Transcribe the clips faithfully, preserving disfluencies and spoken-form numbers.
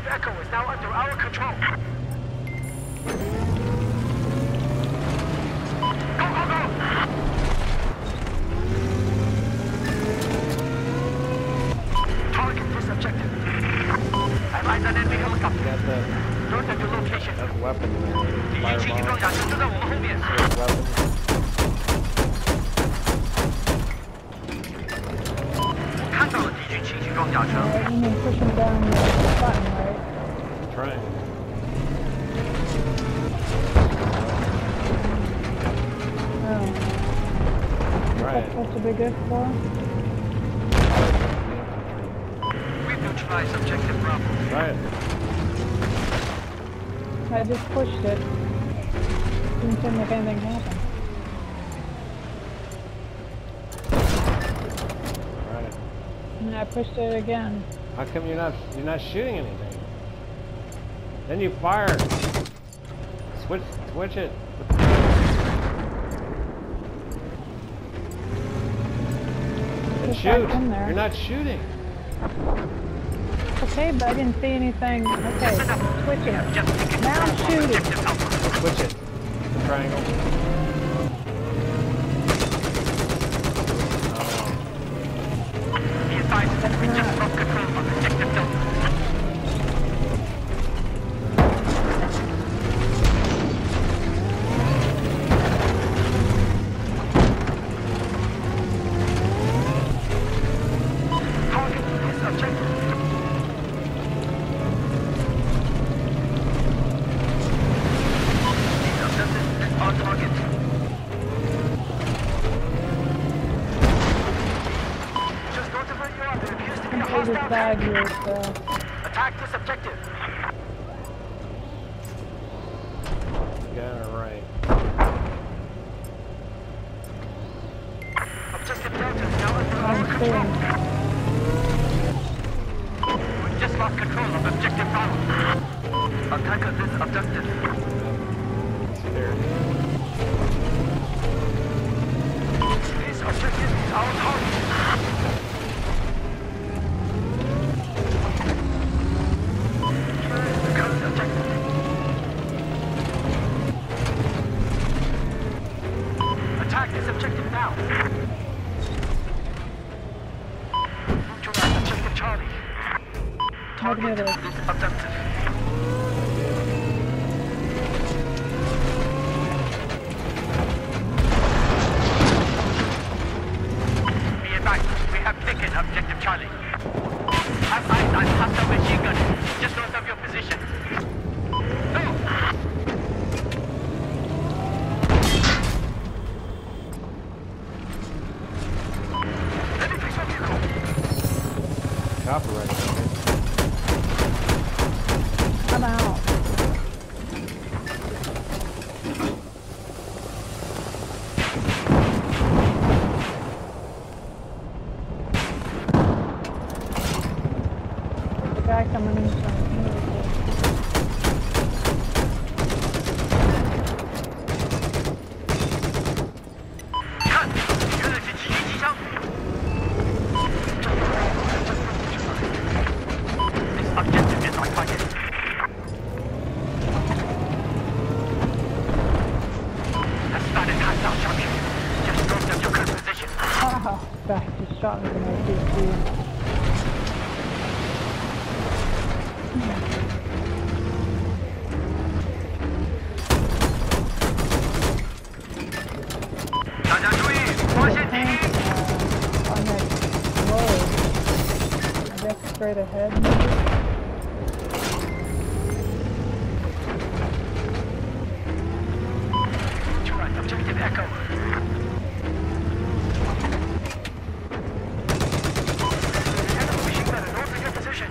Objective Echo is now under our control. Go, go, go! Target this objective. I've eyes on enemy helicopter. Got that. North of your location. That's a weapon there. 敌军轻型装甲车就在我们后面。 That's a weapon. 看到了敌军轻型装甲车。 Uh, you mean pushing down the button, right? Trying. Oh. Right. What's the big F for? We've neutralized objective Bravo. Right. I just pushed it. Didn't seem like anything happened. Right. And I pushed it again. How come you're not you're not shooting anything? Then you fire. Switch switch it. And Just shoot. back in there. You're not shooting. Okay, but I didn't see anything. Okay, switching it. Now I'm shooting. Switch it. The triangle. Be advised, we just lost control of objective Delta. Target this objective. These objectives is on target. Just north of where you are, there appears to be a Okay, this hostile bag tank. here is, uh, Attack this objective. Got it right. Objective Delta is now under our I'm control. seeing. We've just lost control of objective Bravo. Attack of this objective. There. This objective is our target. Here is the current objective. Attack this objective now. Neutralize objective Charlie. Target Negative. this objective. Be advised, we have taken objective Charlie. Have eyes on hostile machine gun just north of your position. No! Let me fix your vehicle. Copyright. I'm out. There's a guy coming in from here. 看，原来是狙击机枪。This objective is our target. Have spotted hostile target. Just north of your current position. Oh, guy just shot me from my P C. 大家注意，发现敌 Tank, 军。 uh, on that road. I guess straight ahead. maybe? Neutralize objective Echo. Enemy machine gunner north of your position.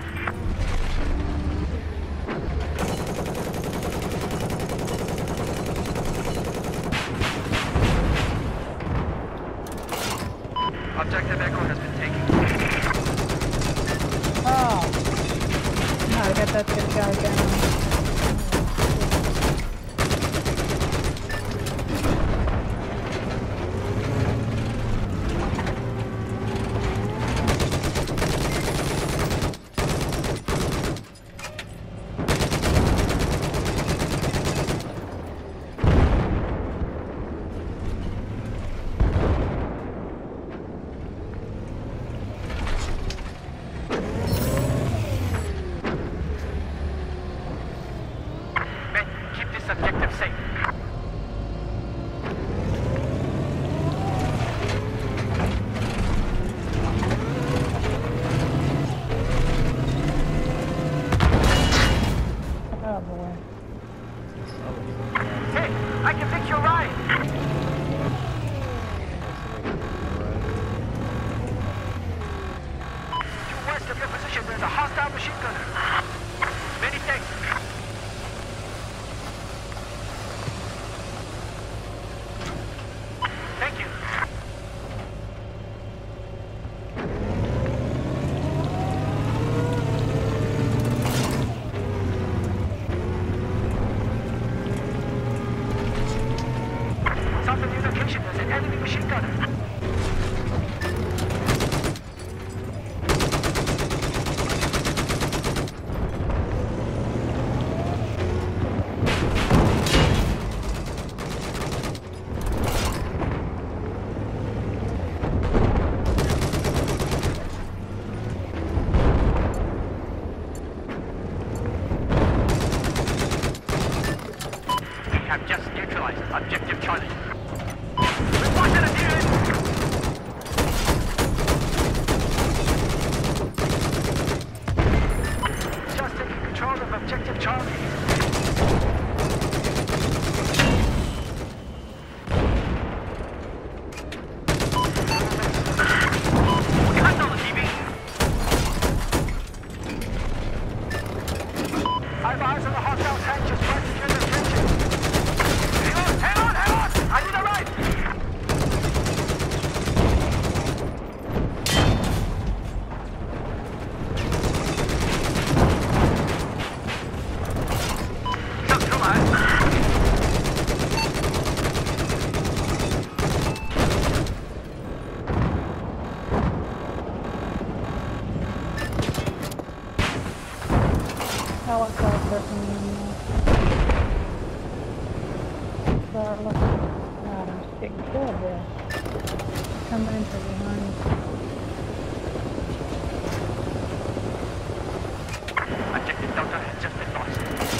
Objective Echo has been taken. Oh. No, I got that good guy down. there's a hostile machine gunner. Many thanks. Thank you. South of your location, there's an enemy machine gunner. Have just neutralized objective Charlie. Reported adherence! Just taking control of objective Charlie. Cut on the T V! I have eyes on the hostile tank just right through the trenches. Hang on, hang on! I need a ride! Come, come on! Helicopter from start looking. God, I'm sticking still there. Come in from behind. Objective Delta has just been lost.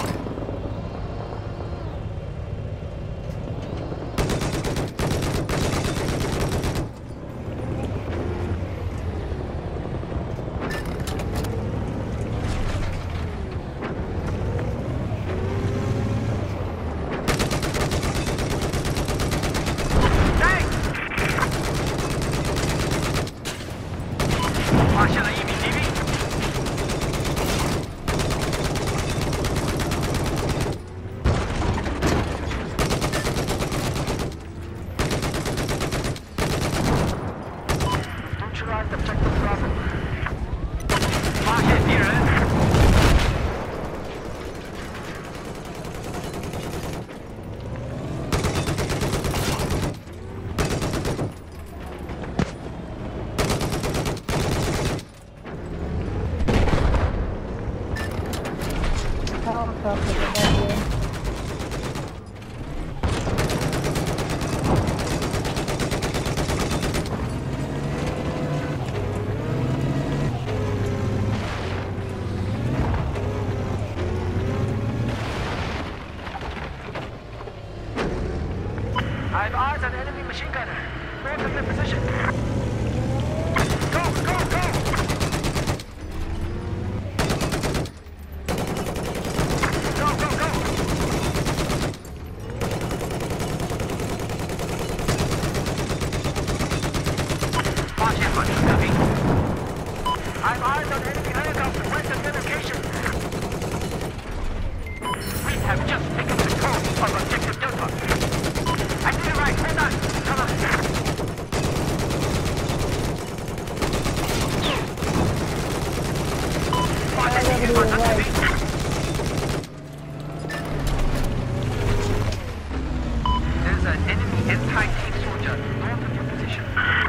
Marshal E B T V. Neutralized objective Bravo. Marshal here. Helicopter above you. I have eyes on enemy machine gunner. Move to their position. Go, go, go! Go, go, go! Watch it, watch it, coming. I have eyes on enemy helicopter west of their location. We have just taken control of objective Delta. I need a ride, hold on, come on. Watch it, you want us to be. There's an enemy anti-tank soldier north of your position.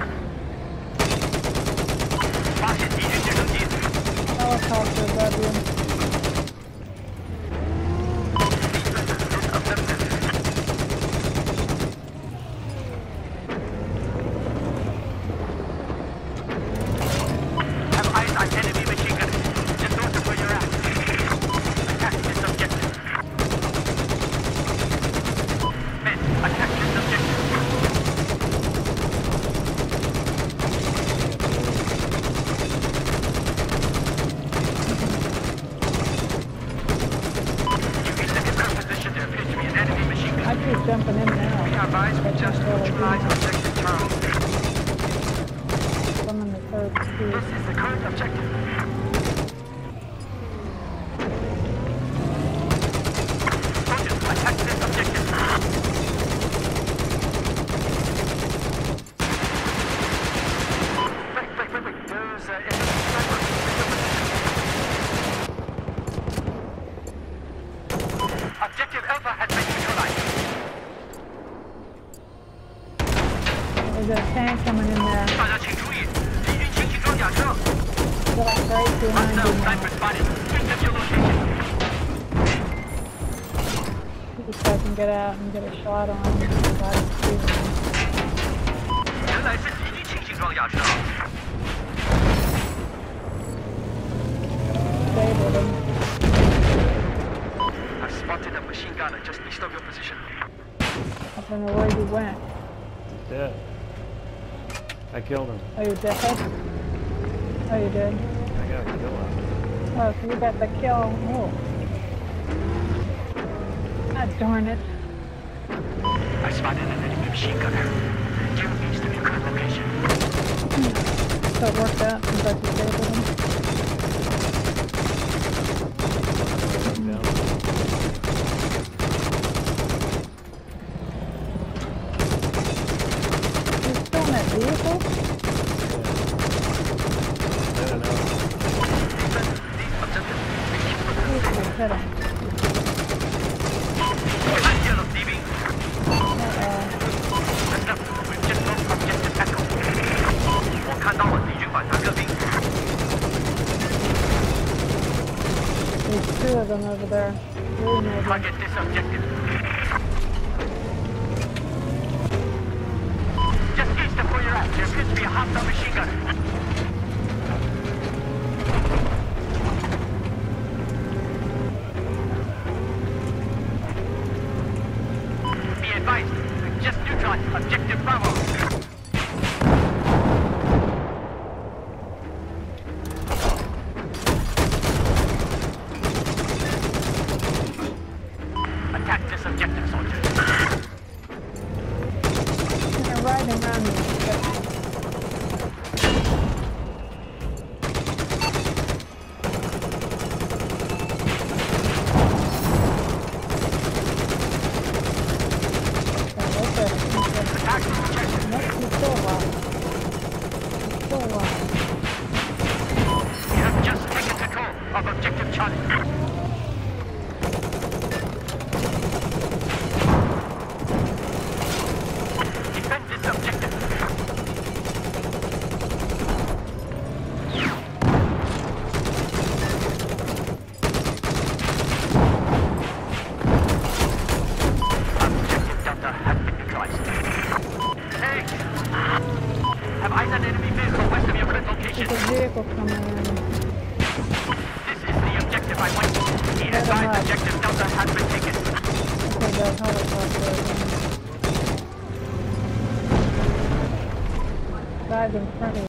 Watch it, you do not need. Helicopter above you. Have eyes on enemy machine gun. Just north of where you're at. Attack this objective. Men, attack this objective. You reach the confirmed position. There appears to be an enemy machine gun. I keep jumping in now. We have eyes. We just neutralized objective Charlie. I'm in the third This speed. is the current objective. like right behind you Hostile now. sniper spotted. Just at your location. See if I can get out and get a shot on him. Try to shoot him. 原来是敌机轻型装甲车。 Disabled him. I've spotted a machine gunner just east of your position. I don't know where he went. Dead. I killed him. Oh, you dead? Oh, you did? I got a kill on him. Oh, so you got the kill. Oh. Ah, darn it. I spotted an enemy machine gunner. Due east of your current location. So it worked out since I disabled him. Down. He's still in that vehicle? I don't know. Please hit him. Yellow D B. Uh-oh. Listen up. We've just lost objective Echo. 我看到了敌军反坦克兵。 There's two of them over there. Three maybe. Target this objective. Just east of where you're at, there appears to be a hostile machine gunner. Be advised, we've just neutralized objective Bravo. Attack this objective, soldiers. They're riding around me. Attack this objective. Nope, he's still alive. He's still alive. You have just taken control of objective Charlie. Defend this objective. Objective Delta has been neutralized. Hey! Have eyes on enemy vehicle west of your current location. There's a vehicle coming in. This is the objective I want. Be advised, objective Delta has been taken. Okay, guys, hold it close there. Guys in front of you.